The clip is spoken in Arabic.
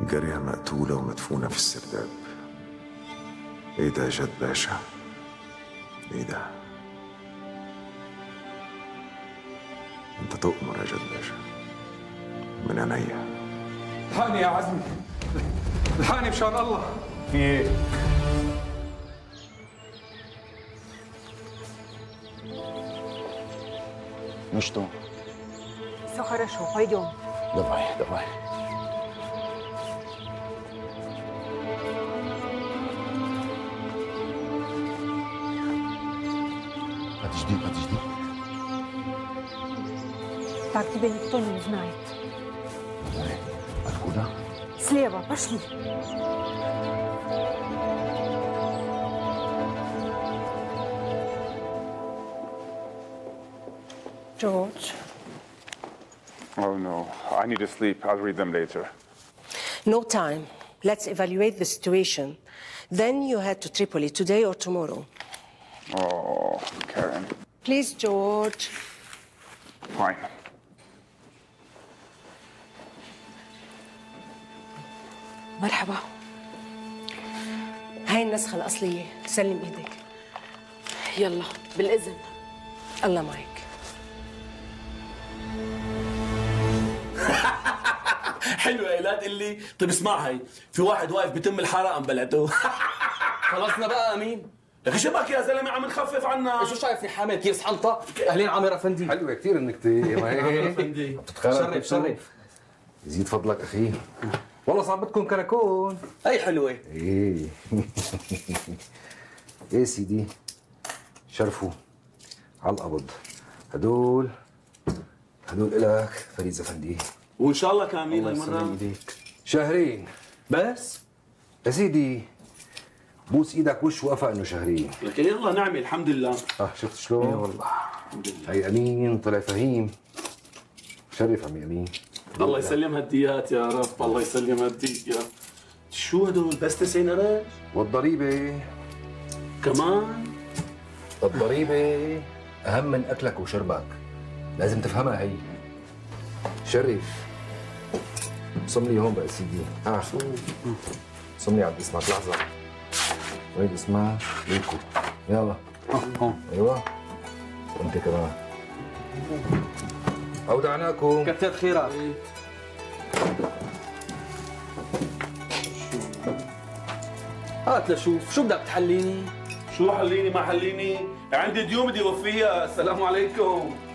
قرية مقتولة ومدفونة في السرداب. ايه ده يا جد باشا؟ ايه ده؟ انت تؤمر يا جد باشا، من عينيا. الحقني يا عزمي، الحقني مشان الله. في ايه؟ Ну что? Все хорошо, пойдем. Давай, давай. Подожди, подожди. Так тебя никто не узнает. Откуда? Слева, пошли. George. Oh no, I need to sleep. I'll read them later. No time. Let's evaluate the situation. Then you head to Tripoli today or tomorrow. Oh, Karen. Please, George. Fine. مرحبا. هاي النسخة الأصلية، سلم إيدك. يلا بالإذن. الله معك. حلوة يا لا تقول لي. طيب اسمع، هي في واحد واقف بتم الحارة قام بلعته. خلصنا بقى امين. يا اخي شبك يا زلمه، عم نخفف عنا. شو شايفني حامل كيس حنطه؟ اهلين عامر افندي. حلوة كثير النكتة. عامر افندي. بتتخانق؟ شرف. يزيد فضلك اخي. والله صعبتكم كراكون. هي حلوة. ايه. ايه سيدي، شرفوا على القبض. هدول إلك فريد افندي. وان شاء الله كاملين الله هالمره. يسلم ايديك. شهرين بس يا سيدي، بوس ايدك وش وقفا انه شهرين. لكن يلا نعمل الحمد لله. شفت شلون؟ اي والله. هي امين طلع فهيم. شرف عمي امين. الله يسلم هالديات يا رب، الله يسلم هالديات. شو هدول بس 90 قرش؟ والضريبة كمان؟ الضريبة أهم من أكلك وشربك، لازم تفهمها هي. شرف صم لي هون بقى سيدي. صم لي عند اسمك لحظة. وهيدي اسمها ليكو. يلا. أيوة. وأنت كمان. أودعناكم. كتر خيرك. هات لشوف، شو بدك تحليني؟ شو حليني ما حليني؟ عندي ديون بدي اوفيها. السلام عليكم.